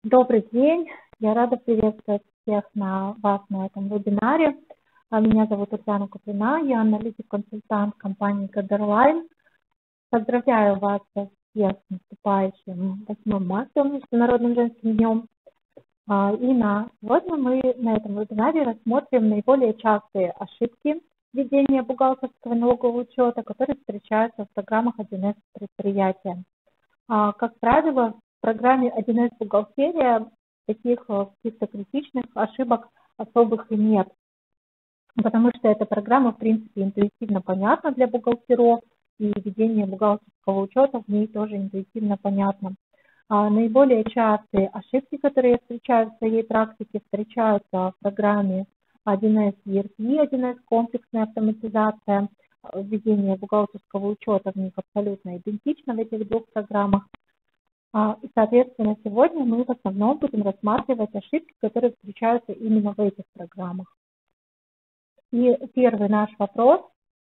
Добрый день, я рада приветствовать всех вас на этом вебинаре. Меня зовут Татьяна Куприна, я аналитик-консультант компании Кадерлайн. Поздравляю вас всех с наступающим 8 марта, Международным женским днем. И сегодня мы на этом вебинаре рассмотрим наиболее частые ошибки ведения бухгалтерского налогового учета, которые встречаются в программах 1С предприятия. Как правило, в программе 1С бухгалтерия таких каких-то критичных ошибок особых и нет, потому что эта программа, в принципе, интуитивно понятна для бухгалтеров, и ведение бухгалтерского учета в ней тоже интуитивно понятно. Наиболее частые ошибки, которые я встречаю в своей практике, встречаются в программе 1С ERP, 1С комплексная автоматизация. Введение бухгалтерского учета в них абсолютно идентично в этих двух программах. И, соответственно, сегодня мы в основном будем рассматривать ошибки, которые встречаются именно в этих программах. И первый наш вопрос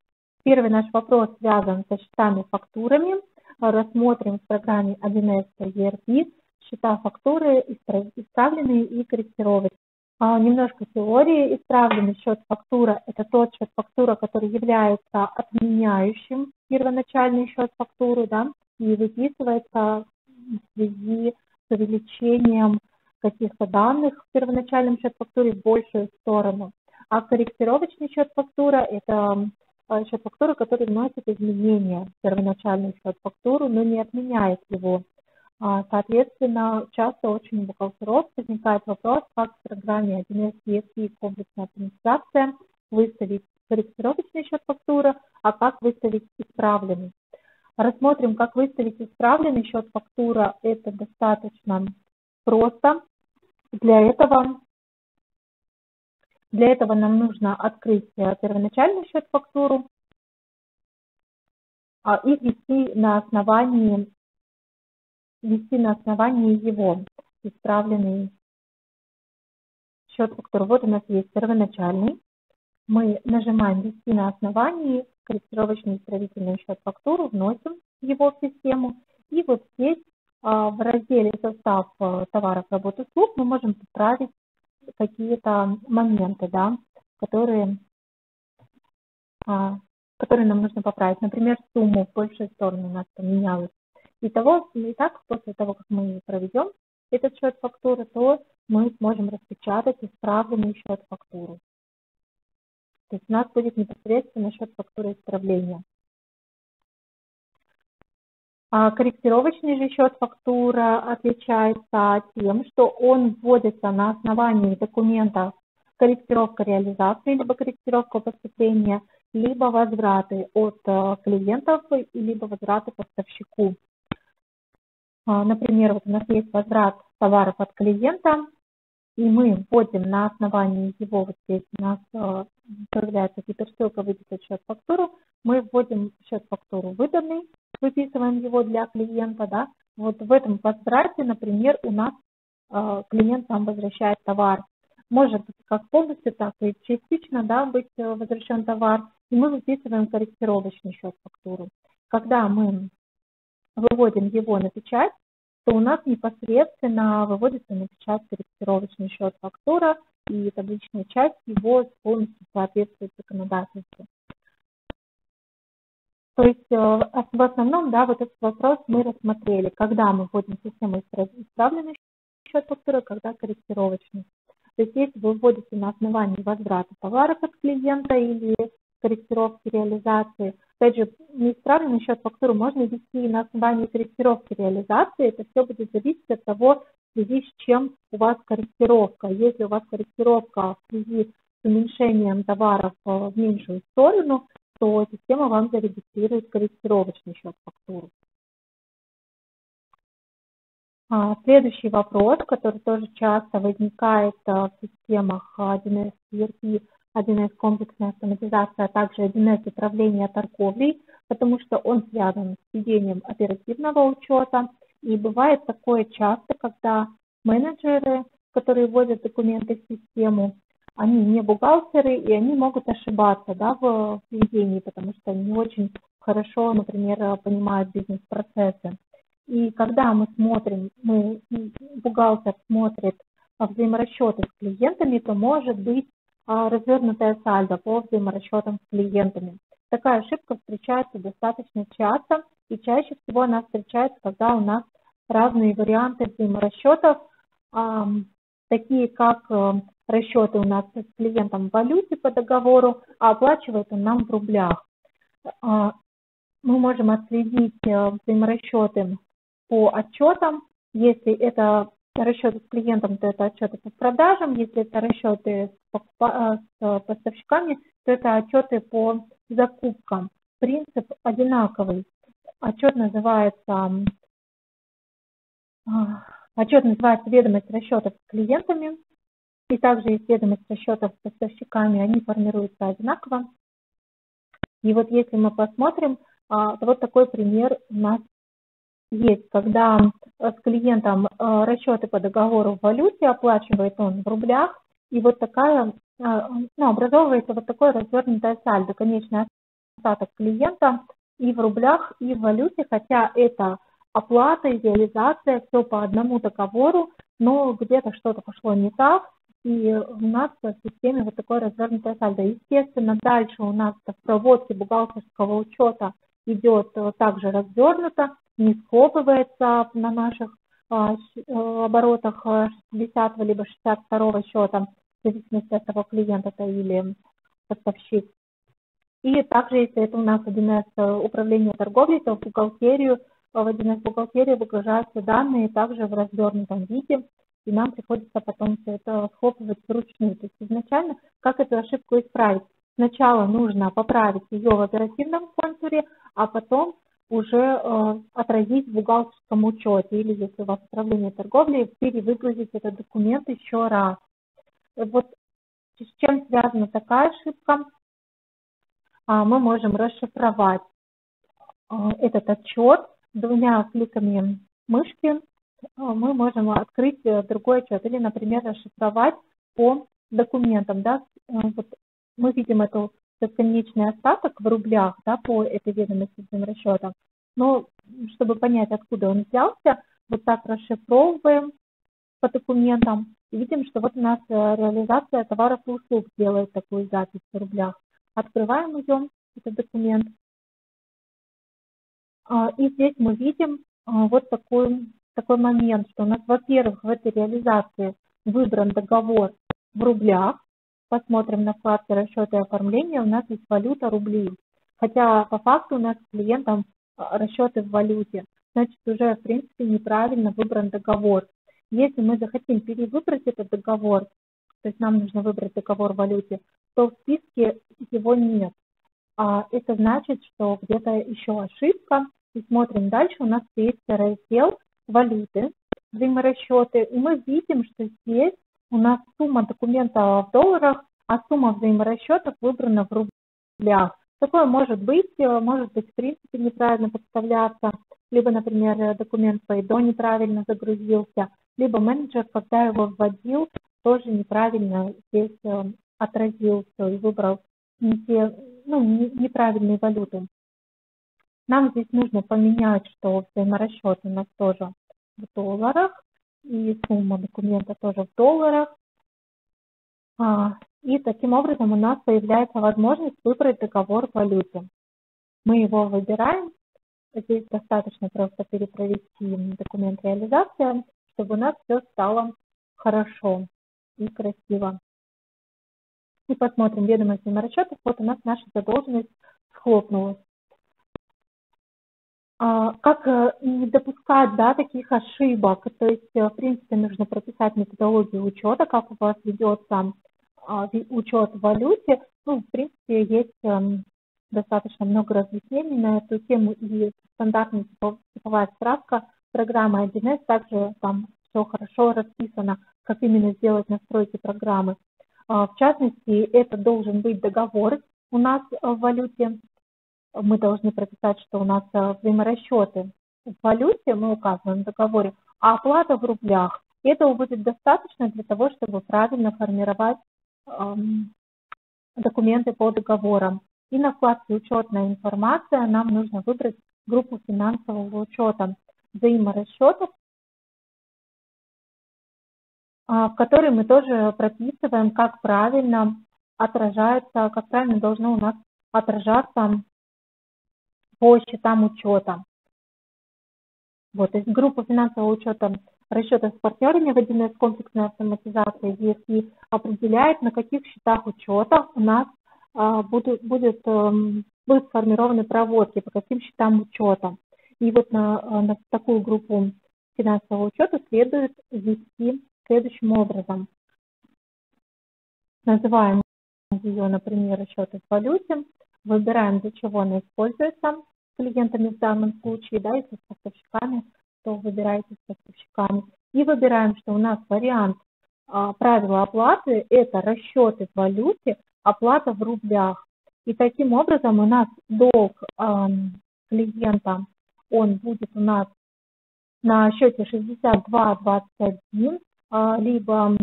связан со счетами-фактурами. Рассмотрим в программе 1С ERP счета фактуры, исправленные и корректировочные. Немножко теории. Исправленный счет-фактура – это тот счет-фактура, который является отменяющим первоначальный счет-фактуры, да, и выписывается в связи с увеличением каких-то данных в первоначальном счет-фактуре в большую сторону. А корректировочный счет-фактура – это счет-фактура, который вносит изменения в первоначальный счет-фактуру, но не отменяет его. Соответственно, часто очень у бухгалтеров возникает вопрос, как в программе 1С ERP комплексная автоматизация выставить корректировочный счет-фактура, а как выставить исправленный. Рассмотрим, как выставить исправленный счет-фактура. Это достаточно просто. Для этого нам нужно открыть первоначальный счет-фактуру и ввести на основании его исправленный счет-фактуры. Вот у нас есть первоначальный. Мы нажимаем «Ввести на основании», корректировочный исправительный счет-фактуру, вносим его в систему. И вот здесь в разделе «Состав товаров, работ, услуг» мы можем поправить какие-то моменты, да, которые нам нужно поправить. Например, сумму в большую сторону у нас поменялась. Итак, после того, как мы проведем этот счет фактуры, то мы сможем распечатать исправленный счет фактуру. То есть у нас будет непосредственно счет фактуры исправления. Корректировочный же счет фактура отличается тем, что он вводится на основании документа корректировка реализации, либо корректировка поступления, либо возвраты от клиентов, либо возвраты поставщику. Например, вот у нас есть возврат товаров от клиента, и мы вводим на основании его, вот здесь у нас появляется гиперссылка «Выписать счет-фактуру», мы вводим счет-фактуру выданный, выписываем его для клиента, да. Вот в этом возврате, например, у нас клиент сам возвращает товар. Может как полностью, так и частично, да, быть возвращен товар, и мы выписываем корректировочный счет-фактуру. Когда мы выводим его на печать, то у нас непосредственно выводится на печать корректировочный счет-фактура, и табличная часть его полностью соответствует законодательству. То есть в основном, да, вот этот вопрос мы рассмотрели, когда мы вводим систему исправленный счет-фактуры, когда корректировочный. То есть если вы вводите на основании возврата товаров от клиента или корректировки реализации, опять же, неисправленный счет-фактуру можно ввести на основании корректировки реализации, это все будет зависеть от того, в связи с чем у вас корректировка. Если у вас корректировка в связи с уменьшением товаров в меньшую сторону, то система вам зарегистрирует корректировочный счет-фактуру. Следующий вопрос, который тоже часто возникает в системах 1С ERP, 1С комплексная автоматизация, а также 1С управление торговлей, потому что он связан с ведением оперативного учета. И бывает такое часто, когда менеджеры, которые вводят документы в систему, они не бухгалтеры, и они могут ошибаться, да, в ведении, потому что они не очень хорошо, например, понимают бизнес-процессы. И когда мы смотрим, бухгалтер смотрит взаиморасчеты с клиентами, то может быть развернутое сальдо по взаиморасчетам с клиентами. Такая ошибка встречается достаточно часто, и чаще всего она встречается, когда у нас разные варианты взаиморасчетов, такие как расчеты у нас с клиентом в валюте по договору, а оплачивает он нам в рублях. Мы можем отследить взаиморасчеты по отчетам. Если это расчеты с клиентом, то это отчеты по продажам. Если это расчеты с поставщиками, то это отчеты по закупкам. Принцип одинаковый. Отчет называется ведомость расчетов с клиентами. И также есть ведомость расчетов с поставщиками. Они формируются одинаково. И вот если мы посмотрим, то вот такой пример у нас есть, когда с клиентом расчеты по договору в валюте, оплачивает он в рублях, и вот такая, образовывается вот такое развернутое сальдо, конечный остаток клиента и в рублях, и в валюте, хотя это оплата и реализация, все по одному договору, но где-то что-то пошло не так, и у нас в системе вот такое развернутое сальдо. Естественно, дальше у нас в проводке бухгалтерского учета идет также развернуто, не схлопывается на наших оборотах 60 либо 62 счета, в зависимости от того, клиент это или поставщик. И также, если это у нас 1С управление торговлей, то в бухгалтерию, в 1С бухгалтерию выгружаются данные также в развернутом виде, и нам приходится потом все это схлопывать вручную. То есть изначально, как эту ошибку исправить? Сначала нужно поправить ее в оперативном контуре, а потом уже отразить в бухгалтерском учете, или если у вас управление торговлей, перевыгрузить этот документ еще раз. Вот с чем связана такая ошибка? Мы можем расшифровать этот отчет двумя кликами мышки. Мы можем открыть другой отчет или, например, расшифровать по документам. Да? Вот мы видим этот конечный остаток в рублях, да, по этой ведомости взаиморасчета. Но чтобы понять, откуда он взялся, вот так расшифровываем по документам и видим, что вот у нас реализация товаров и услуг делает такую запись в рублях. Открываем ее, этот документ. И здесь мы видим вот такой момент, что у нас, во-первых, в этой реализации выбран договор в рублях. Посмотрим на вкладке расчеты и оформления, у нас есть валюта рубли. Хотя по факту у нас с клиентом расчеты в валюте. Значит, уже в принципе неправильно выбран договор. Если мы захотим перевыбрать этот договор, то есть нам нужно выбрать договор в валюте, то в списке его нет. Это значит, что где-то еще ошибка. И смотрим дальше, у нас есть раздел валюты, взаиморасчеты. И мы видим, что здесь у нас сумма документа в долларах, а сумма взаиморасчетов выбрана в рублях. Такое может быть в принципе неправильно подставляться, либо, например, документ по ИДО неправильно загрузился, либо менеджер, когда его вводил, тоже неправильно здесь отразил все и выбрал неправильную валюту. Нам здесь нужно поменять, что взаиморасчет у нас тоже в долларах, и сумма документа тоже в долларах. И таким образом у нас появляется возможность выбрать договор в валюте. Мы его выбираем. Здесь достаточно просто перепровести документ реализации, чтобы у нас все стало хорошо и красиво. И посмотрим ведомость взаиморасчетов. Вот у нас наша задолженность схлопнулась. Как не допускать таких ошибок? То есть, в принципе, нужно прописать методологию учета, как у вас ведется учет в валюте. В принципе, есть достаточно много разъяснений на эту тему, и стандартная типовая справка программы 1С, также там все хорошо расписано, как именно сделать настройки программы. В частности, это должен быть договор у нас в валюте. Мы должны прописать, что у нас взаиморасчеты в валюте, мы указываем в договоре, а оплата в рублях. Этого будет достаточно для того, чтобы правильно формировать документы по договорам. И на вкладке «Учетная информация» нам нужно выбрать группу финансового учета. взаиморасчетов, в которые мы тоже прописываем, как правильно отражается, как правильно должно у нас отражаться по счетам учета. Вот, то есть группа финансового учета расчетов с партнерами в 1С комплексной автоматизации ERP определяет, на каких счетах учета у нас будут сформированы проводки, по каким счетам учета. И вот на такую группу финансового учета следует ввести следующим образом. Называем ее, например, расчеты в валюте, выбираем, для чего она используется с клиентами в данном случае, да, если с поставщиками, то выбираете с поставщиками. И выбираем, что у нас вариант правила оплаты – это расчеты в валюте, оплата в рублях. И таким образом у нас долг клиента, он будет у нас на счете 62.21, либо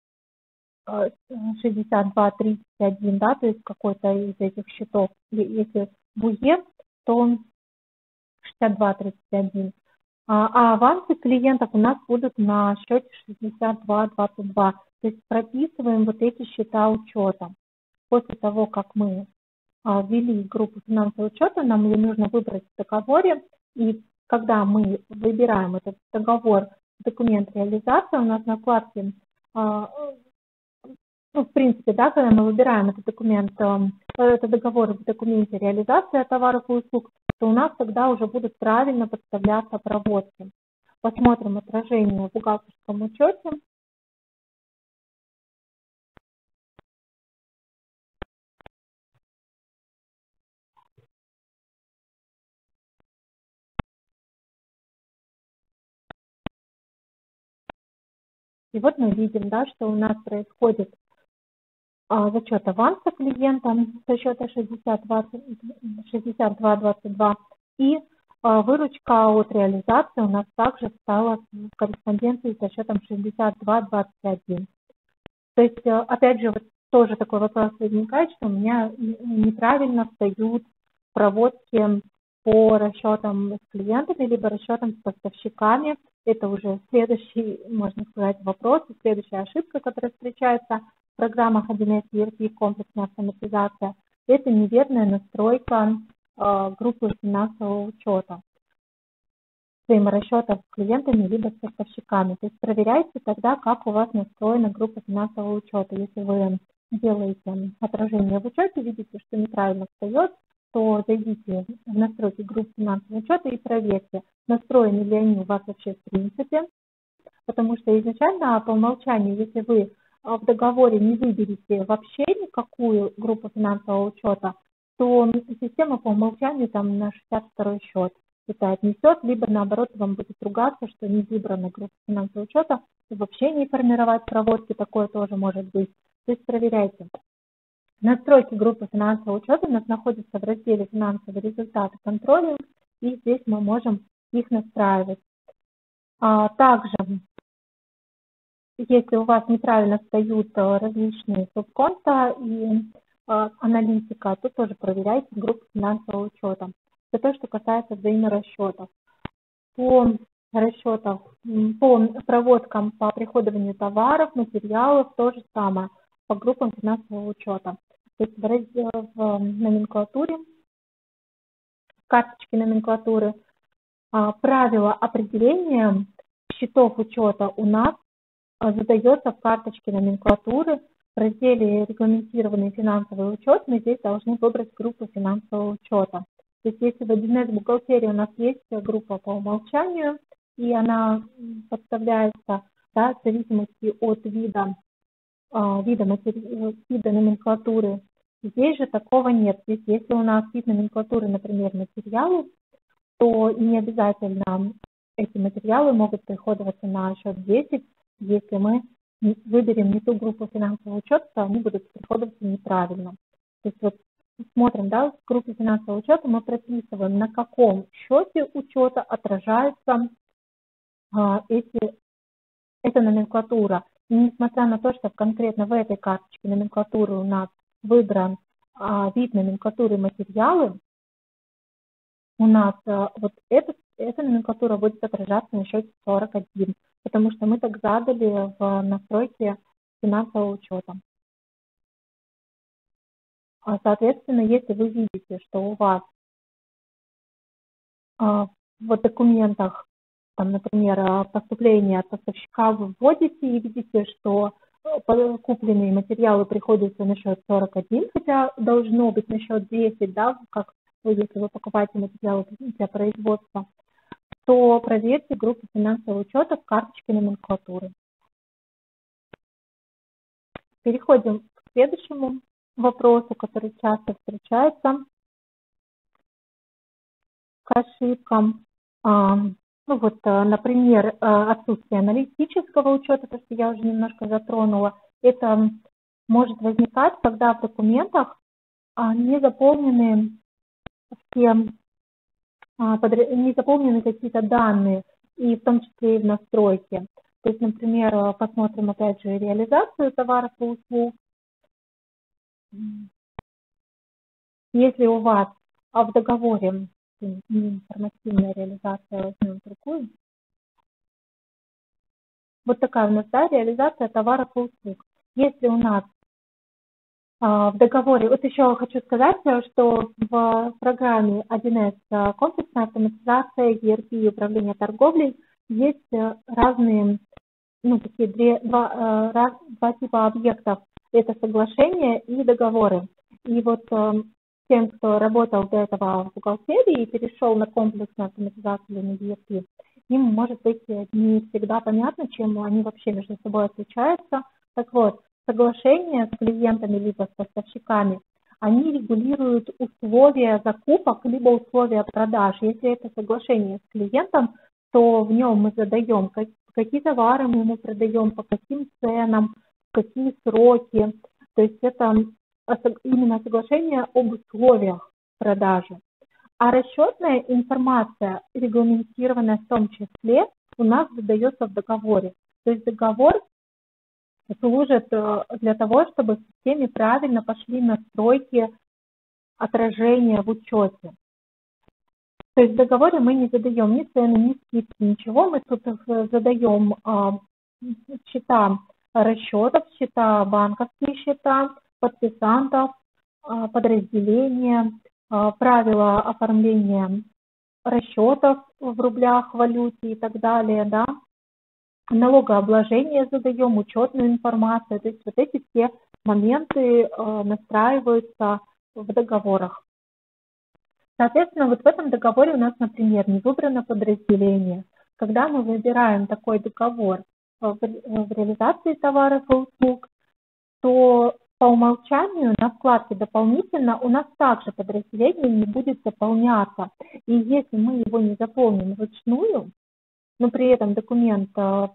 62.31, да, то есть какой-то из этих счетов, если в УЕ, то 62.31. А авансы клиентов у нас будут на счете 62.22. То есть прописываем вот эти счета учета. После того, как мы ввели группу финансового учета, нам ее нужно выбрать в договоре. И когда мы выбираем этот договор, документ реализации, у нас на вкладке, в принципе, да, когда мы выбираем этот документ, этот договор в документе реализации товаров и услуг, то у нас тогда уже будут правильно подставляться проводки. Посмотрим отражение в бухгалтерском учете. И вот мы видим, да, что у нас происходит зачет аванса клиента со счета 62.22 и выручка от реализации у нас также стала в корреспонденции со счетом 62.21. То есть, опять же, вот тоже такой вопрос возникает, что у меня неправильно встают проводки по расчетам с клиентами, либо расчетам с поставщиками. Это уже следующий, можно сказать, вопрос, следующая ошибка, которая встречается в программах 1С ERP комплексная автоматизация. Это неверная настройка группы финансового учета, взаиморасчетов с клиентами либо с поставщиками. То есть проверяйте тогда, как у вас настроена группа финансового учета. Если вы делаете отражение в учете, видите, что неправильно встает, то зайдите в настройки группы финансового учета и проверьте, настроены ли они у вас вообще в принципе. Потому что изначально по умолчанию, если вы в договоре не выберете вообще никакую группу финансового учета, то система по умолчанию там на 62-й счет это отнесет, либо наоборот вам будет ругаться, что не выбрана группа финансового учета, и вообще не формировать проводки, такое тоже может быть. То есть проверяйте. Настройки группы финансового учета у нас находятся в разделе «Финансовые результаты контроля», и здесь мы можем их настраивать. Также, если у вас неправильно встают различные субконта и аналитика, то тоже проверяйте группу финансового учета. Это то, что касается взаиморасчетов. По проводкам по приходованию товаров, материалов, то же самое, по группам финансового учета. То есть в номенклатуре, в карточке номенклатуры, правило определения счетов учета у нас задается в карточке номенклатуры. В разделе «Регламентированный финансовый учет» мы здесь должны выбрать группу финансового учета. То есть если в 1С бухгалтерии у нас есть группа по умолчанию, и она подставляется, да, в зависимости от вида номенклатуры, здесь же такого нет. Здесь, если у нас вид номенклатуры, например, материалы, то не обязательно эти материалы могут приходоваться на счет 10, если мы выберем не ту группу финансового учета, то они будут приходоваться неправильно. То есть вот смотрим, да, в группе финансового учета мы прописываем, на каком счете учета отражается эта номенклатура. И несмотря на то, что конкретно в этой карточке номенклатуры у нас выбран вид номенклатуры материалы, у нас вот эта номенклатура будет отражаться на счете 41, потому что мы так задали в настройке финансового учета. Соответственно, если вы видите, что у вас в документах, там, например, поступление от поставщика вы вводите и видите, что купленные материалы приходятся на счет 41, хотя должно быть на счет 10, да, как если вы покупаете материалы для производства, то проверьте группу финансового учета в карточке номенклатуры. Переходим к следующему вопросу, который часто встречается, к ошибкам. Например, отсутствие аналитического учета, то, что я уже немножко затронула, это может возникать, когда в документах не заполнены какие-то данные, и в том числе и в настройке. То есть, например, посмотрим опять же реализацию товаров и услуг. Если у вас в договоре информативная реализация, возьмем другую. Вот такая у нас, да, реализация товаров и услуг. Если у нас в договоре, вот еще хочу сказать, что в программе 1С комплексная автоматизация, ERP и управление торговлей есть разные, два типа объектов. Это соглашения и договоры. И вот тем, кто работал до этого в бухгалтерии и перешел на комплексную автоматизацию или на ERP, им может быть не всегда понятно, чем они вообще между собой отличаются. Так вот, соглашения с клиентами либо с поставщиками, они регулируют условия закупок либо условия продаж. Если это соглашение с клиентом, то в нем мы задаем, какие товары мы ему продаем, по каким ценам, в какие сроки. То есть это именно соглашение об условиях продажи. А расчетная информация, регламентированная в том числе, у нас задается в договоре. То есть договор служит для того, чтобы в системе правильно пошли настройки отражения в учете. То есть в договоре мы не задаем ни цены, ни скидки, ничего. Мы тут задаем счета расчетов, счета банковские счета, подписантов, подразделения, правила оформления расчетов в рублях, валюте и так далее, да. Налогообложение задаем, учетную информацию, то есть вот эти все моменты настраиваются в договорах. Соответственно, вот в этом договоре у нас, например, не выбрано подразделение. Когда мы выбираем такой договор в реализации товаров и услуг, то по умолчанию на вкладке «Дополнительно» у нас также подразделение не будет заполняться. И если мы его не заполним вручную, но при этом документ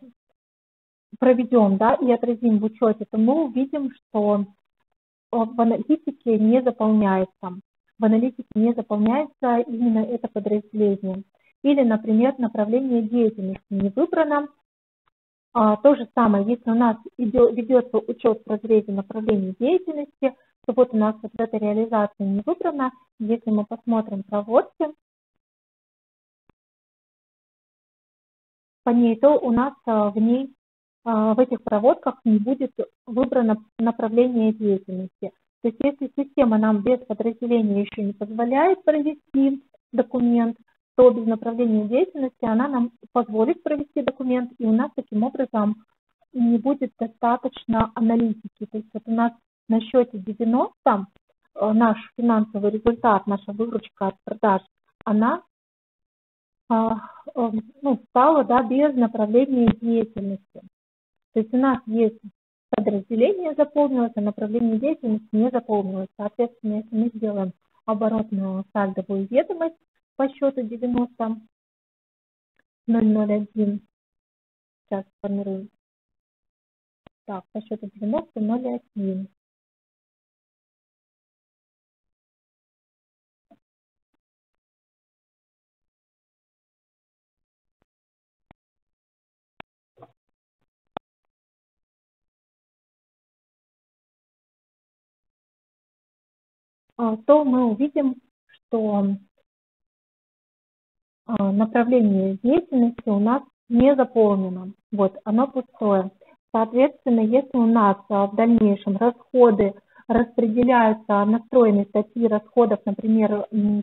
проведем, да, и отразим в учете, то мы увидим, что в аналитике не заполняется. В аналитике не заполняется именно это подразделение. Или, например, направление деятельности не выбрано. То же самое, если у нас ведется учет в разрезе направления деятельности, то вот у нас вот эта реализация не выбрана. Если мы посмотрим проводки по ней, то у нас в этих проводках не будет выбрано направление деятельности. То есть если система нам без подразделения еще не позволяет провести документ, то без направления деятельности она нам позволит провести документ, и у нас таким образом не будет достаточно аналитики. То есть вот у нас на счете 90 наш финансовый результат, наша выручка от продаж, она стала, да, без направления деятельности. То есть у нас есть подразделение заполнилось, а направление деятельности не заполнилось. Соответственно, если мы сделаем оборотную сальдовую ведомость по счету 90.001, сейчас сформируем, так, по счету 90.001. То мы увидим, что направление деятельности у нас не заполнено. Вот, оно пустое. Соответственно, если у нас в дальнейшем расходы распределяются, настроены статьи расходов, например,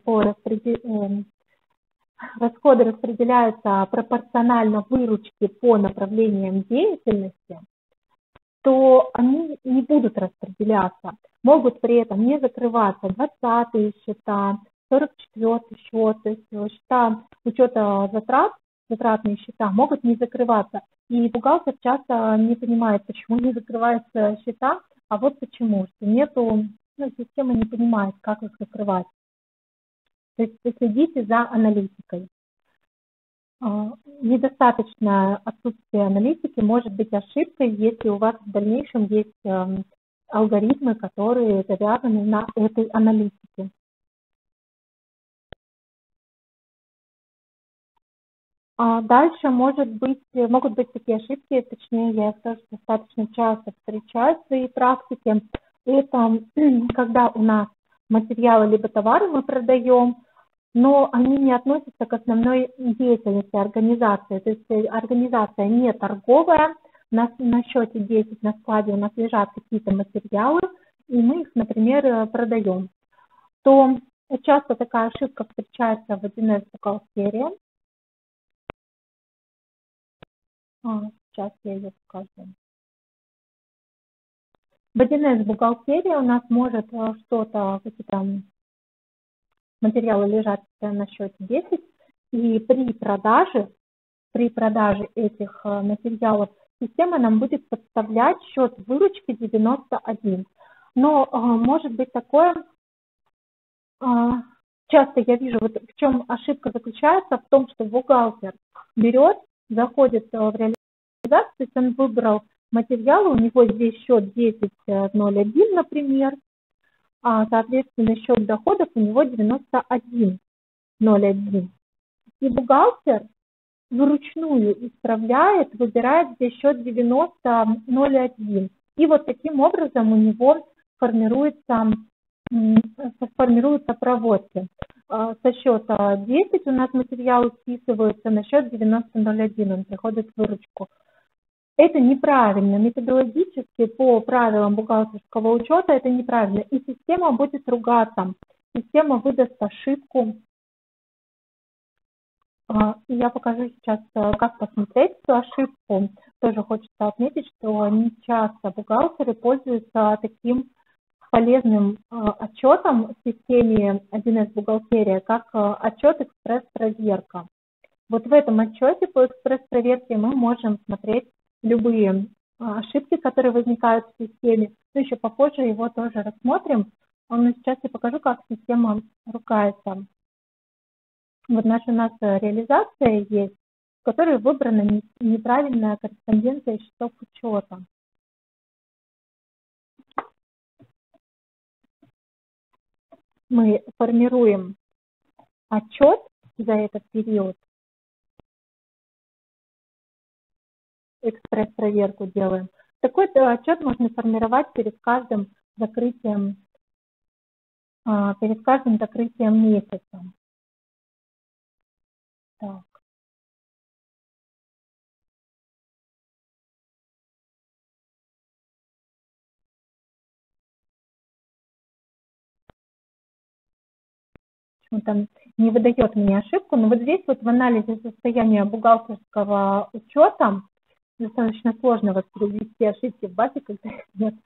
расходы распределяются пропорционально выручке по направлениям деятельности, то они не будут распределяться. Могут при этом не закрываться 20-е счета, 44-й счет, то есть счета учета затрат, затратные счета могут не закрываться. И бухгалтер часто не понимает, почему не закрываются счета, а вот почему, что нету, система не понимает, как их закрывать. То есть следите за аналитикой. Недостаточное отсутствие аналитики может быть ошибкой, если у вас в дальнейшем есть алгоритмы, которые завязаны на этой аналитике. Дальше могут быть такие ошибки, точнее, я их тоже достаточно часто встречаю в своей практике. Это когда у нас материалы либо товары мы продаем, но они не относятся к основной деятельности организации. То есть организация не торговая, на счете 10 на складе у нас лежат какие-то материалы, и мы их, например, продаем. То часто такая ошибка встречается в 1С бухгалтерии. Сейчас я ее покажу. В 1С бухгалтерии у нас может что-то, какие-то материалы лежат на счете 10, и при продаже этих материалов система нам будет подставлять счет выручки 91. Но может быть такое, часто я вижу, вот в чем ошибка заключается, в том, что бухгалтер берет, заходит в реализацию, то есть он выбрал материалы, у него здесь счет 10.01, например, соответственно, счет доходов у него 91.01. И бухгалтер вручную исправляет, выбирает здесь счет 90.01. И вот таким образом у него формируются проводки. Со счета 10 у нас материалы списываются на счет 90.01, он приходит в выручку. Это неправильно, методологически по правилам бухгалтерского учета это неправильно, и система будет ругаться, система выдаст ошибку. И я покажу сейчас, как посмотреть эту ошибку. Тоже хочется отметить, что не часто бухгалтеры пользуются таким полезным отчетом в системе 1С бухгалтерия, как отчет экспресс-проверка. Вот в этом отчете по экспресс-проверке мы можем смотреть любые ошибки, которые возникают в системе. Но еще попозже его тоже рассмотрим. Но сейчас я покажу, как система ругается. Вот у нас реализация есть, в которой выбрана неправильная корреспонденция счетов учета. Мы формируем отчет за этот период, экспресс-проверку делаем. Такой отчет можно формировать перед каждым закрытием месяца. Так. Почему-то не выдает мне ошибку, но вот здесь вот в анализе состояния бухгалтерского учета достаточно сложно воспроизвести ошибки в базе, когда их нет.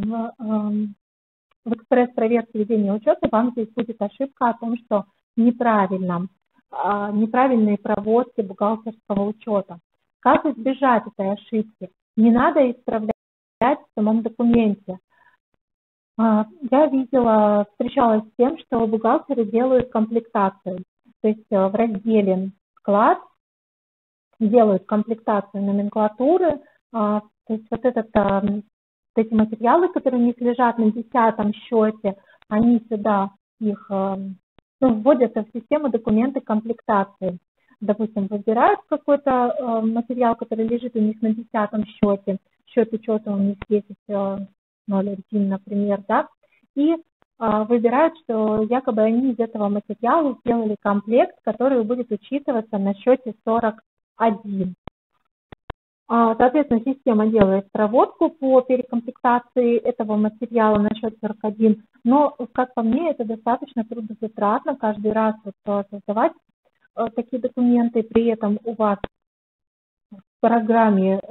В экспресс-проверке ведения учета вам здесь будет ошибка о том, что неправильные проводки бухгалтерского учета. Как избежать этой ошибки? Не надо исправлять в самом документе. Я встречалась с тем, что бухгалтеры делают комплектацию. То есть в разделе «Склад» делают комплектацию номенклатуры. То есть вот эти материалы, которые у них лежат на 10-м счете, они сюда их вводятся в систему документы комплектации. Допустим, выбирают какой-то материал, который лежит у них на 10-м счете, счет учета у них 10.01, например, да, и выбирают, что якобы они из этого материала сделали комплект, который будет учитываться на счете 41. Соответственно, система делает проводку по перекомплектации этого материала на счет 41, но, как по мне, это достаточно трудозатратно каждый раз создавать такие документы, при этом у вас в программе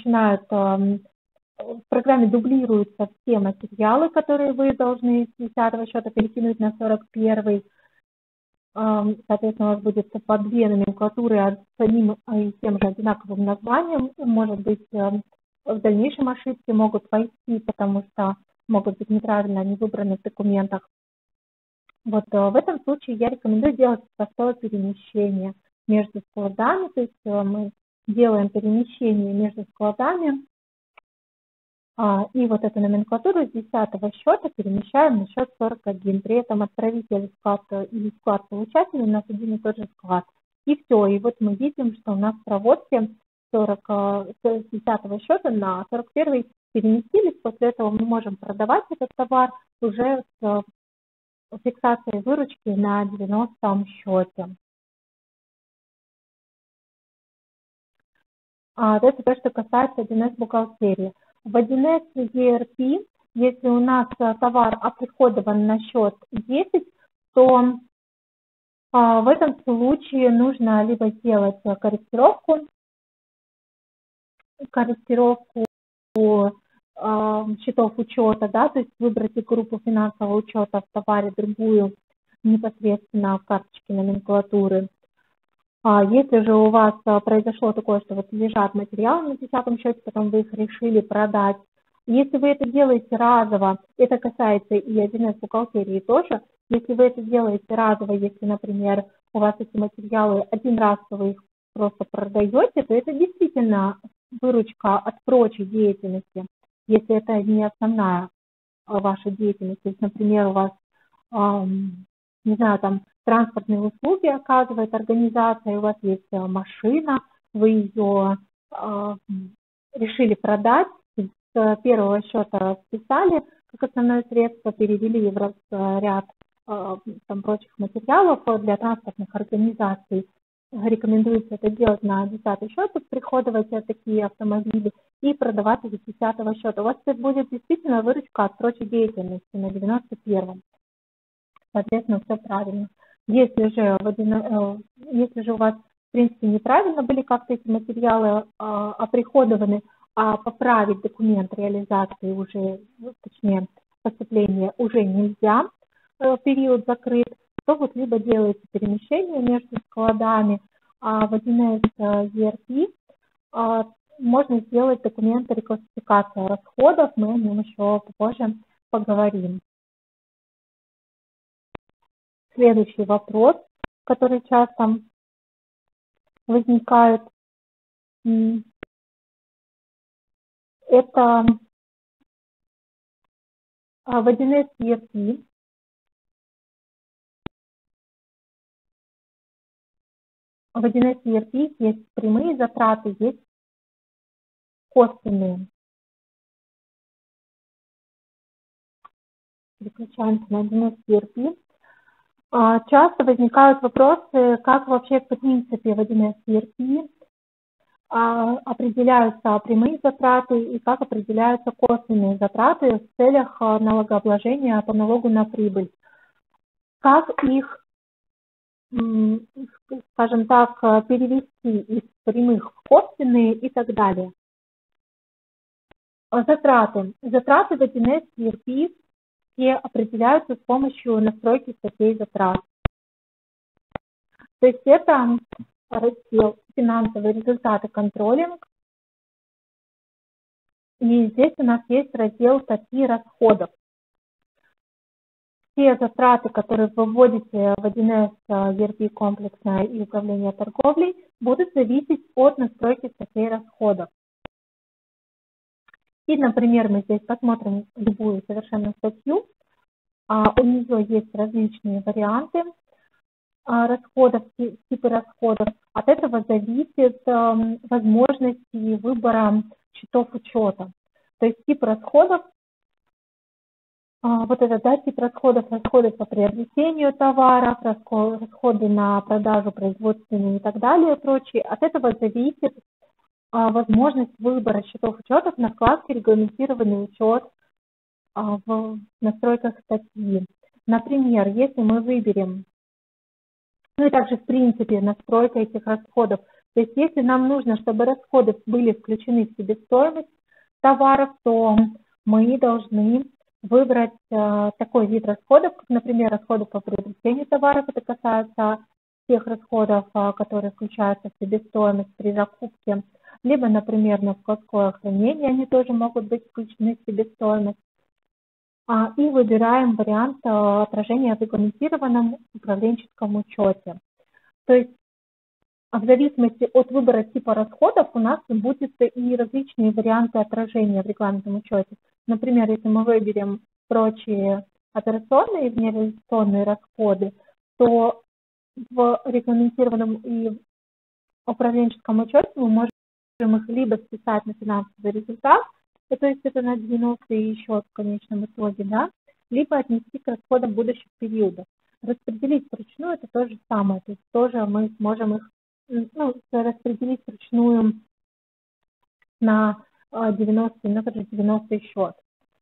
в программе дублируются все материалы, которые вы должны с 10 счета перекинуть на 41. Соответственно, у вас будет по две номенклатуры с одним и тем же одинаковым названием. Может быть, в дальнейшем ошибки могут войти, потому что могут быть неправильно они выбраны в документах. Вот в этом случае я рекомендую делать простое перемещение между складами, то есть мы делаем перемещение между складами, и вот эту номенклатуру с 10 счета перемещаем на счет 41. При этом отправитель склад или склад получателя у нас один и тот же склад. И все. И вот мы видим, что у нас в проводке с 10 счета на 41 переместились. После этого мы можем продавать этот товар уже с фиксацией выручки на 90 счете. Это то, что касается 1С бухгалтерии. В 1С ERP, если у нас товар оприходован на счет 10, то в этом случае нужно либо сделать корректировку счетов учета, да, то есть выбрать группу финансового учета в товаре, другую непосредственно в карточке номенклатуры. Если же у вас произошло такое, что вот лежат материалы на 10 счете, потом вы их решили продать, если вы это делаете разово, это касается и 1С бухгалтерии тоже, если вы это делаете разово, если, например, у вас эти материалы один раз, вы их просто продаете, то это действительно выручка от прочей деятельности, если это не основная ваша деятельность. То есть, например, у вас, не знаю, там транспортные услуги оказывает организация, у вас есть машина, вы ее решили продать, с первого счета списали как основное средство, перевели в ряд там, прочих материалов для транспортных организаций. Рекомендуется это делать на 10 счет, приходовать такие автомобили и продавать их с 10 счета. У вас будет действительно выручка от прочей деятельности на 91. Соответственно, все правильно. Если же у вас, в принципе, неправильно были как-то эти материалы оприходованы, а поправить документ реализации уже, точнее, поступления уже нельзя, период закрыт, то вот либо делаете перемещение между складами, а в 1С ERP можно сделать документы реклассификации расходов, мы о нем еще попозже поговорим. Следующий вопрос, который часто возникает, это в 1С ERP в 1С ERP есть прямые затраты, есть косвенные. Переключаемся на 1С ERP. Часто возникают вопросы, как вообще в принципе в 1С ERP определяются прямые затраты и как определяются косвенные затраты в целях налогообложения по налогу на прибыль. Как их, скажем так, перевести из прямых в косвенные и так далее. Затраты. Затраты в 1С ERP все определяются с помощью настройки статей затрат. То есть это раздел «Финансовые результаты контролинг». И здесь у нас есть раздел «Статьи расходов». Все затраты, которые вы вводите в 1С ERP комплексное и управление торговлей, будут зависеть от настройки статей расходов. И, например, мы здесь посмотрим любую совершенно статью. У нее есть различные варианты расходов, типы расходов. От этого зависит возможности выбора счетов учета. То есть тип расходов вот это, да, тип расходов, расходы по приобретению товаров, расходы на продажу производственную и так далее, прочее. От этого зависит возможность выбора счетов учетов на вкладке «Регламентированный учет» в настройках статьи. Например, если мы выберем, ну и также в принципе настройка этих расходов, то есть если нам нужно, чтобы расходы были включены в себестоимость товаров, то мы должны выбрать такой вид расходов, как, например, расходы по приобретению товаров. Это касается тех расходов, которые включаются в себестоимость при закупке, либо, например, на складское хранение, они тоже могут быть включены в себестоимость. И выбираем вариант отражения в регламентированном управленческом учете. То есть в зависимости от выбора типа расходов у нас будут и различные варианты отражения в регламентном учете. Например, если мы выберем прочие операционные и внереализационные расходы, то в регламентированном и управленческом учете мы можем их либо списать на финансовый результат, то есть это на 90-й счет в конечном итоге, да, либо отнести к расходам будущих периодов. Распределить вручную это то же самое, то есть тоже мы сможем их распределить вручную на 90-й счет.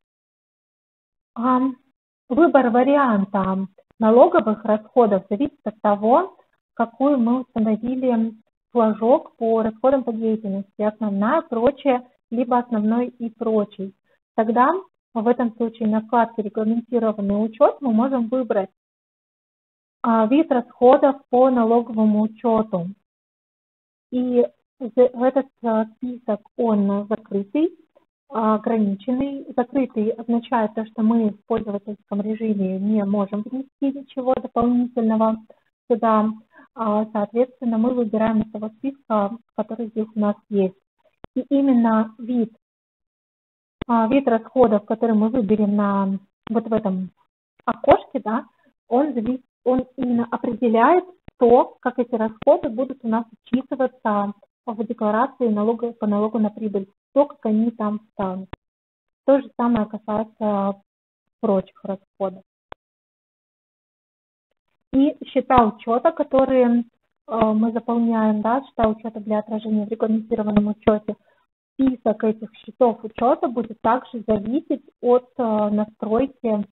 Выбор варианта налоговых расходов зависит от того, какую мы установили флажок по расходам по деятельности, основная, прочее, либо основной и прочий. Тогда в этом случае на вкладке «Регламентированный учет» мы можем выбрать вид расходов по налоговому учету. И этот список, он закрытый, ограниченный. Закрытый означает то, что мы в пользовательском режиме не можем внести ничего дополнительного сюда. Соответственно, мы выбираем из того списка, который здесь у нас есть. И именно вид расходов, который мы выберем вот в этом окошке, да, он именно определяет то, как эти расходы будут у нас учитываться в декларации по налогу на прибыль, то, как они там станут. То же самое касается прочих расходов. И счета учета, которые мы заполняем, да, счета учета для отражения в регламентированном учете, список этих счетов учета будет также зависеть от настройки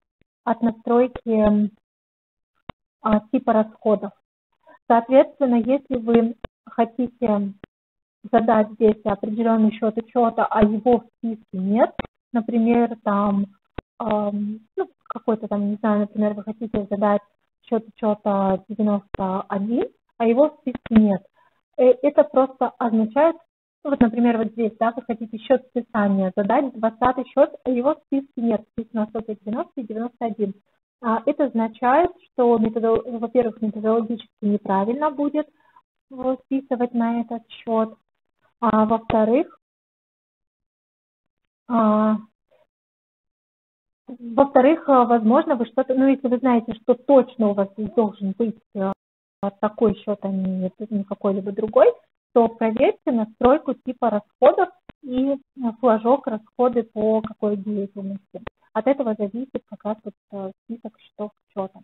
типа расходов. Соответственно, если вы хотите задать здесь определенный счет учета, а его в списке нет, например, там какой-то там, не знаю, например, вы хотите задать счет учета 91, а его в списке нет. Это просто означает, вот, например, вот здесь, да, вы хотите счет списания задать, 20 счет, а его в списке нет, списано 190 и 91. Это означает, что, во-первых, методологически неправильно будет списывать на этот счет, а во-вторых, возможно, вы что-то, если вы знаете, что точно у вас здесь должен быть такой счет, а не какой-либо другой, то проверьте настройку типа расходов и флажок расходы по какой деятельности. От этого зависит как раз вот список счетов учета.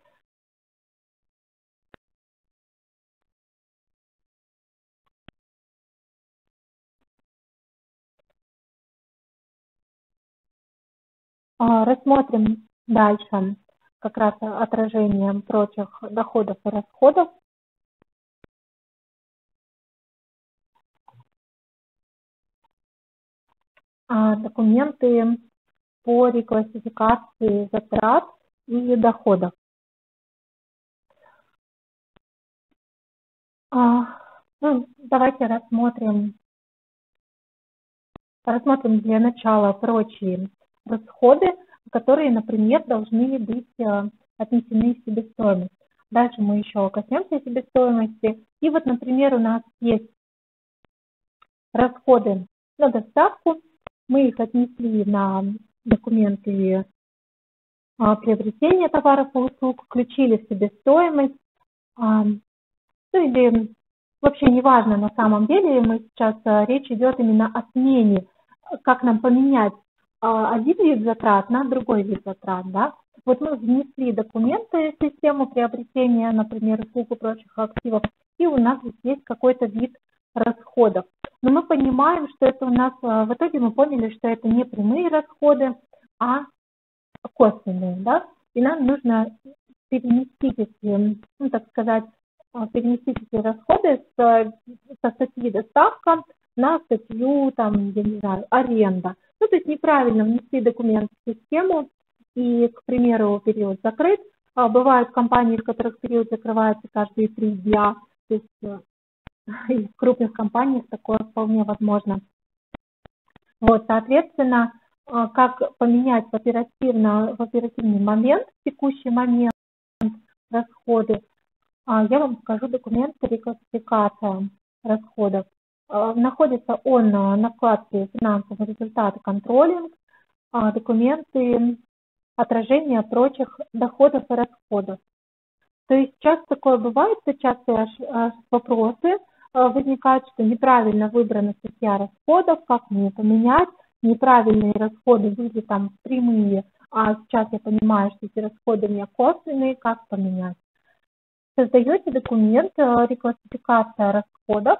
Рассмотрим дальше как раз отражение прочих доходов и расходов. Документы по реклассификации затрат и доходов. Давайте рассмотрим для начала прочие расходы, которые, например, должны быть отнесены в себестоимость. Дальше мы еще коснемся себестоимости. И вот, например, у нас есть расходы на доставку. Мы их отнесли на документы приобретения товаров и услуг, включили в себестоимость. Или вообще неважно на самом деле, речь идет именно о смене, как нам поменять один вид затрат на другой вид затрат, да. Вот мы внесли документы в систему приобретения, например, услуг и прочих активов, и у нас есть какой-то вид расходов. Но мы понимаем, что это у нас, в итоге мы поняли, что это не прямые расходы, а косвенные, да, и нам нужно переместить эти, ну, так сказать, переместить эти расходы со статьи доставка на статью, там, я не знаю, аренда. Ну, то есть неправильно внесли документ в систему, и, к примеру, период закрыт. Бывают компании, в которых период закрывается каждые 3 дня, то есть и в крупных компаниях такое вполне возможно. Вот, соответственно, как поменять в оперативный момент, в текущий момент расходы, я вам покажу документ «Реклассификация расходов». Находится он на вкладке «Финансовые результаты контролинг», документы отражения прочих доходов и расходов. То есть часто такое бывает, что часто вопросы возникают, что неправильно выбрана статья расходов, как мне поменять, неправильные расходы были там прямые, а сейчас я понимаю, что эти расходы у меня косвенные, как поменять. Создаете документ «Реклассификация расходов»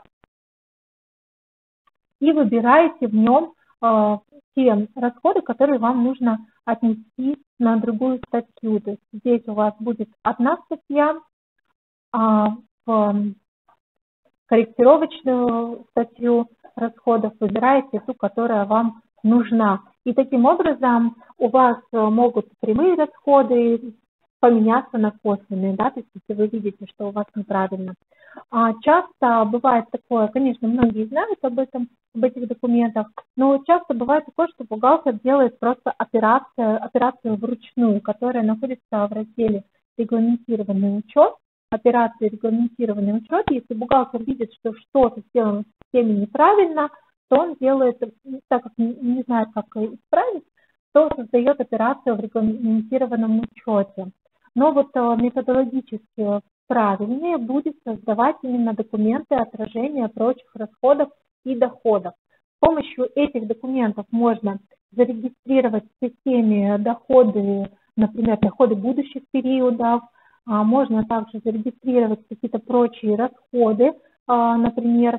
и выбираете в нем те расходы, которые вам нужно отнести на другую статью. То есть здесь у вас будет одна статья, а в корректировочную статью расходов выбираете ту, которая вам нужна. И таким образом у вас могут прямые расходы поменяться на косвенные, да, то есть если вы видите, что у вас неправильно. Часто бывает такое, конечно, многие знают об этих документах, но часто бывает такое, что бухгалтер делает просто операцию вручную, которая находится в разделе «Регламентированный учет», операции «Регламентированный учет». Если бухгалтер видит, что что-то сделано в системе неправильно, то он делает, так как не знает, как исправить, то создает операцию в регламентированном учете. Но вот методологически правильнее будет создавать именно документы отражения прочих расходов и доходов. С помощью этих документов можно зарегистрировать в системе доходы, например, доходы будущих периодов, можно также зарегистрировать какие-то прочие расходы, например,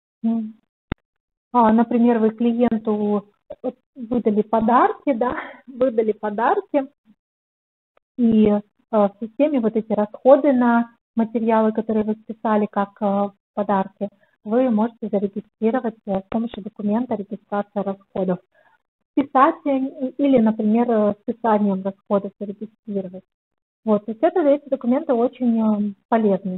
вы клиенту выдали подарки, да, и в системе вот эти расходы на материалы, которые вы списали как подарки, вы можете зарегистрировать с помощью документа регистрация расходов. Списать или, например, списанием расходов зарегистрировать. Вот, то есть эти документы очень полезные.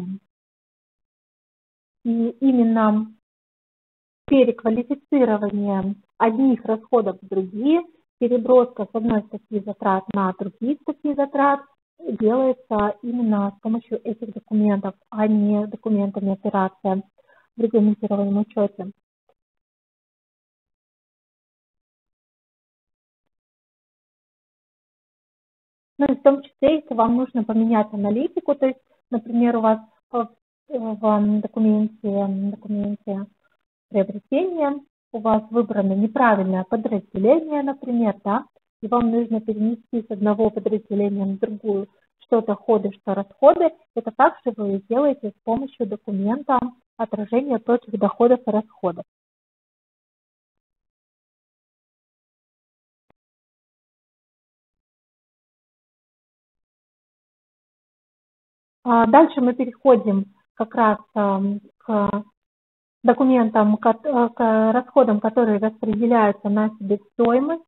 И именно переквалифицирование одних расходов в другие, переброска с одной статьи затрат на другие статьи затрат делается именно с помощью этих документов, а не документами операции в регламентированном учете. Ну и в том числе, если вам нужно поменять аналитику, то есть, например, у вас в документе приобретения у вас выбрано неправильное подразделение, например, да, и вам нужно перенести с одного подразделения на другую что доходы, что расходы, это также вы делаете с помощью документа отражения прочих доходов и расходов. Дальше мы переходим как раз к документам, к расходам, которые распределяются на себестоимость.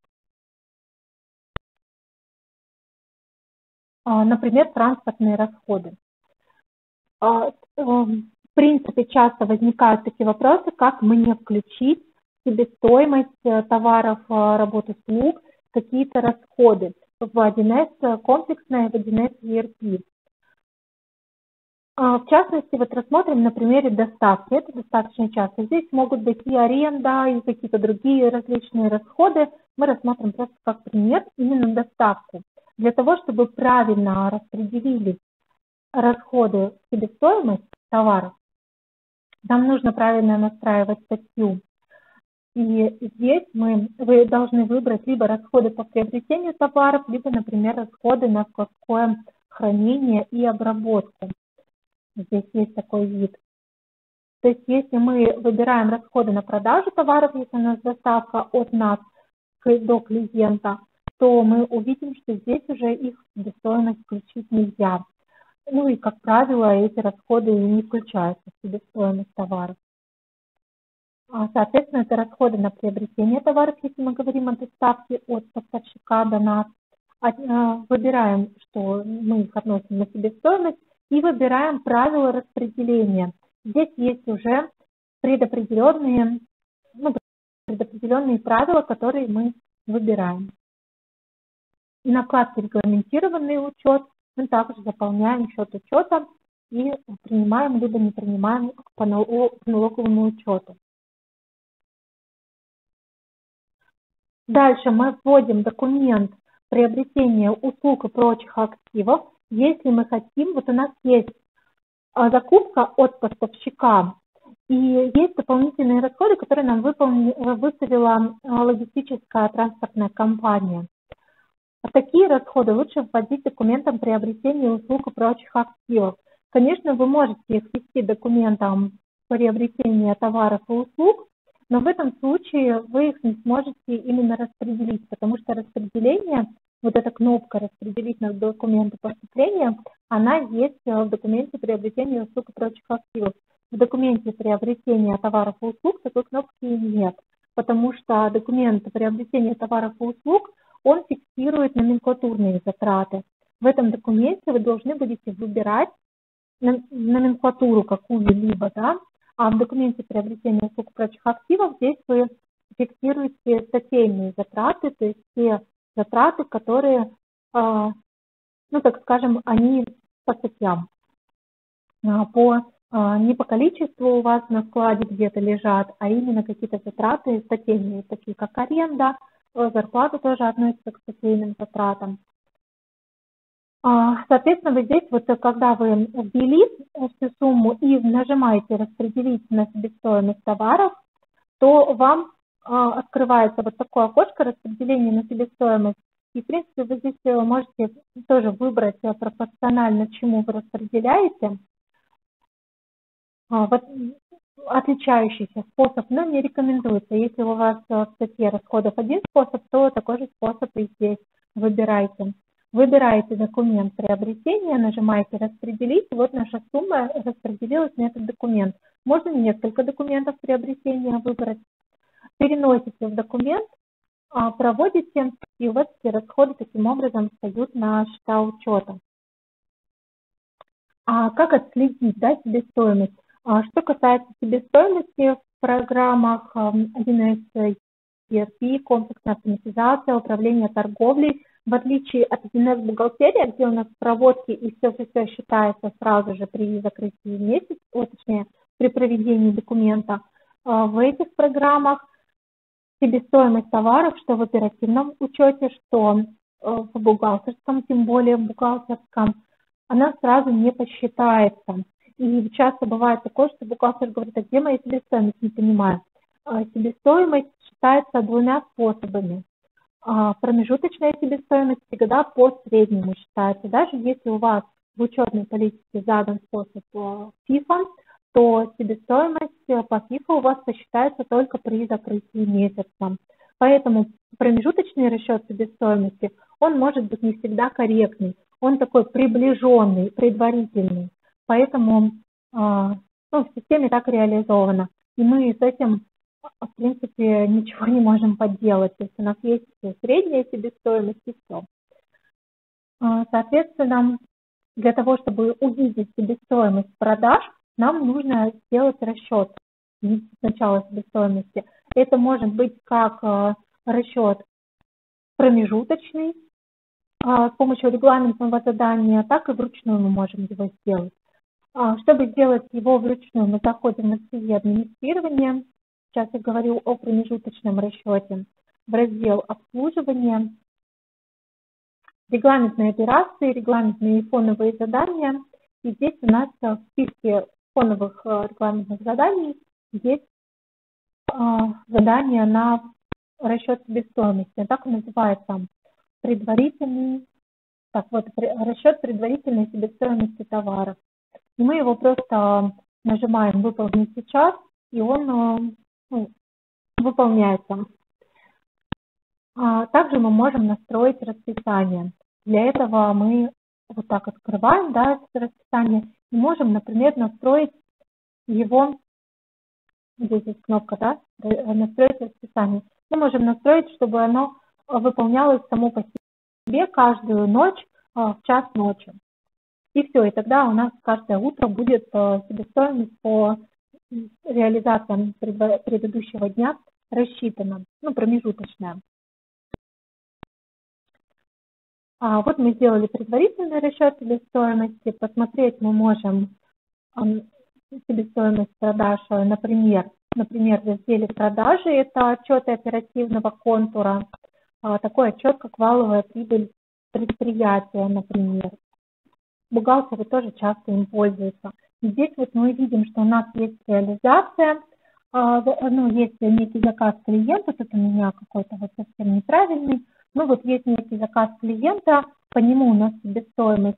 Например, транспортные расходы. В принципе, часто возникают такие вопросы, как мне включить в себестоимость товаров, работ, услуг, какие-то расходы в 1С комплексное, в 1С ERP. В частности, вот рассмотрим на примере доставки. Это достаточно часто. Здесь могут быть и аренда, и какие-то другие различные расходы. Мы рассмотрим просто как пример именно доставку. Для того, чтобы правильно распределились расходы в себестоимость товаров, нам нужно правильно настраивать статью И здесь вы должны выбрать либо расходы по приобретению товаров, либо, например, расходы на складское хранение и обработку. Здесь есть такой вид. То есть если мы выбираем расходы на продажу товаров, если у нас доставка от нас до клиента, то мы увидим, что здесь уже их в себестоимость включить нельзя. Ну и, как правило, эти расходы не включаются в себестоимость товаров. Соответственно, это расходы на приобретение товаров, если мы говорим о доставке от поставщика до нас. Выбираем, что мы их относим на себестоимость, и выбираем правила распределения. Здесь есть уже предопределенные правила, которые мы выбираем. И на вкладке «Регламентированный учет» мы также заполняем счет учета и принимаем либо не принимаем по налоговому учету. Дальше мы вводим документ приобретения услуг и прочих активов. Если мы хотим, вот у нас есть закупка от поставщика, и есть дополнительные расходы, которые нам выставила логистическая транспортная компания. Такие расходы лучше вводить документом приобретения услуг и прочих активов. Конечно, вы можете их ввести документом приобретения товаров и услуг, но в этом случае вы их не сможете именно распределить, потому что распределение, вот эта кнопка «Распределить на документы поступления», она есть в документе приобретения услуг и прочих активов. В документе приобретения товаров и услуг такой кнопки нет, потому что документ приобретения товаров и услуг, он фиксирует номенклатурные затраты. В этом документе вы должны будете выбирать номенклатуру какую-либо, да, а в документе приобретения услуг и прочих активов здесь вы фиксируете статейные затраты, то есть те затраты, которые, ну так скажем, они по статьям, не по количеству у вас на складе где-то лежат, а именно какие-то затраты статейные, такие как аренда, зарплата тоже относится к статейным затратам. Соответственно, вы здесь, вот когда вы ввели всю сумму и нажимаете «Распределить на себестоимость товаров», то вам открывается вот такое окошко распределения на себестоимость. И, в принципе, вы здесь можете тоже выбрать пропорционально, чему вы распределяете. Вот отличающийся способ, но не рекомендуется. Если у вас в статье расходов один способ, то такой же способ и здесь выбирайте. Выбираете документ приобретения, нажимаете «Распределить». Вот наша сумма распределилась на этот документ. Можно несколько документов приобретения выбрать. Переносите в документ, проводите, и у вас все расходы таким образом встают на счета учета. Как отследить, да, себестоимость? Что касается себестоимости в программах 1С ERP, комплексная автоматизация, управление торговлей, в отличие от 1С бухгалтерия, где у нас проводки и все считается сразу же при закрытии месяца, точнее, при проведении документа, в этих программах себестоимость товаров, что в оперативном учете, что в бухгалтерском, тем более в бухгалтерском, она сразу не посчитается. И часто бывает такое, что бухгалтер говорит: а где моя себестоимость, не понимаю. Себестоимость считается двумя способами. Промежуточная себестоимость всегда по среднему считается. Даже если у вас в учетной политике задан способ ФИФО, то себестоимость по ФИФО у вас посчитается только при закрытии месяца. Поэтому промежуточный расчет себестоимости, он может быть не всегда корректный, он такой приближенный, предварительный. Поэтому в системе так реализовано. И мы с этим, в принципе, ничего не можем поделать. То есть у нас есть средняя себестоимость и все. Соответственно, для того, чтобы увидеть себестоимость продаж, нам нужно сделать расчет сначала себестоимости. Это может быть как расчет промежуточный с помощью регламентного задания, так и вручную мы можем его сделать. Чтобы сделать его вручную, мы заходим на «Цели администрирования». Сейчас я говорю о промежуточном расчете. В раздел «Обслуживание», регламентные операции, регламентные и фоновые задания. И здесь у нас в списке фоновых регламентных заданий есть задание на расчет себестоимости. Так он называется предварительный, расчет предварительной себестоимости товаров. И мы его просто нажимаем «Выполнить сейчас», и он выполняется. Также мы можем настроить расписание. Для этого мы вот так открываем, да, расписание, и можем, например, настроить его, здесь есть кнопка, да, настроить расписание. Мы можем настроить, чтобы оно выполнялось само по себе каждую ночь в час ночи. И все, и тогда у нас каждое утро будет себестоимость по реализациям предыдущего дня рассчитана, промежуточная. Вот мы сделали предварительный расчет себестоимости. Посмотреть мы можем себестоимость продаж, например, в разделе продажи, это отчеты оперативного контура, такой отчет, как валовая прибыль предприятия, например. Бухгалтеры тоже часто им пользуются. И здесь вот мы видим, что у нас есть реализация, есть некий заказ клиента, тут у меня какой-то вот совсем неправильный, вот есть некий заказ клиента, по нему у нас себестоимость,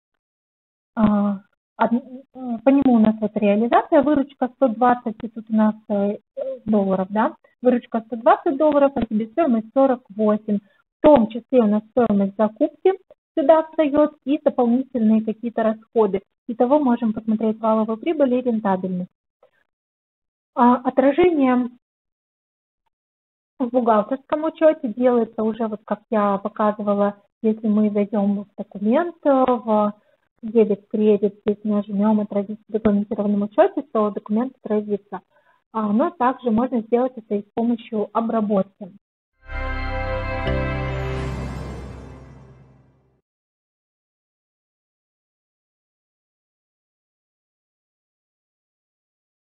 по нему у нас вот реализация, выручка 120, и тут у нас долларов, да, выручка $120, а себестоимость 48, в том числе у нас стоимость закупки сюда встает и дополнительные какие-то расходы. Итого можем посмотреть валовую прибыль и рентабельность. Отражение в бухгалтерском учете делается уже, вот как я показывала, если мы зайдем в документ, в дебет-кредит, здесь нажмем «Отразить в регламентированном учете», то документ отразится. Но также можно сделать это и с помощью обработки.